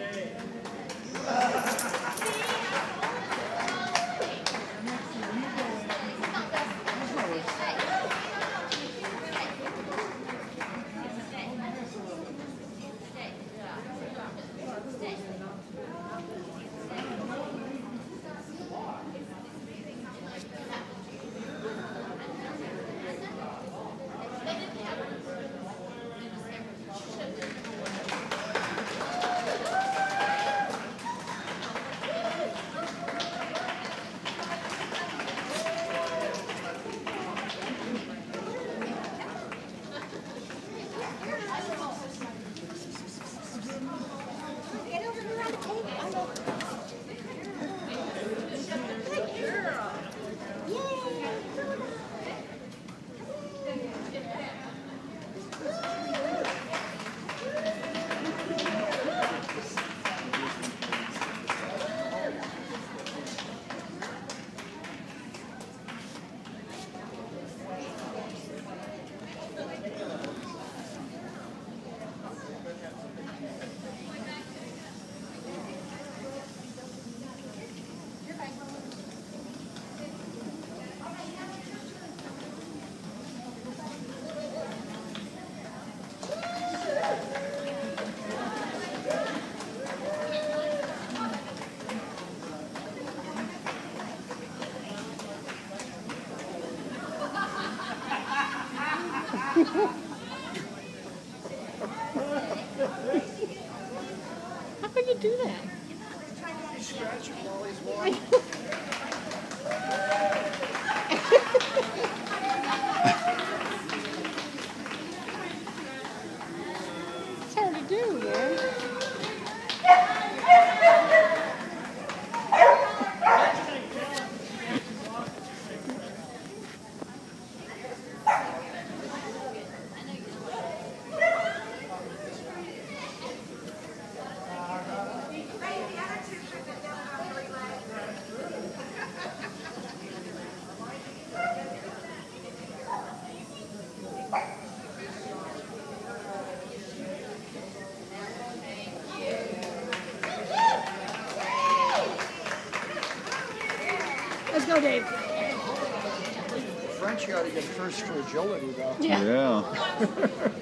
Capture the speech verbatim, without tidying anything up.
How could you do that? He's scratching while he's walking. It's hard to do, man. Let's go, Dave. French got to get first for agility, though. Yeah. Yeah.